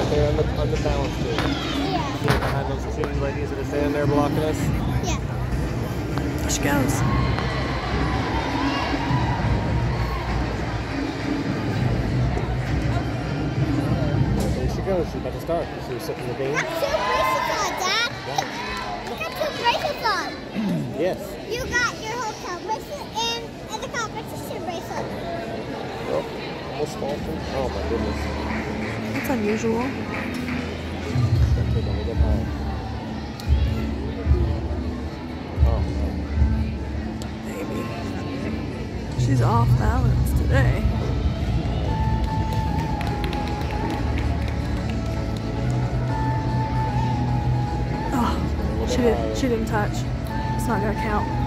right there on the balance beam. Yeah. See behind those two ladies that are standing there blocking us? Yeah. There she goes. There she goes. She's about to start. She was sitting in the beam. You got 2 bracelets on, Dad. You got 2 bracelets on. Yes. You got your hotel bracelet and the competition bracelet. Oh, almost fall through. Oh my goodness. That's unusual. Gotta take a little bit high. Oh. Maybe. She's off balance today. Oh, she didn't touch. It's not gonna count.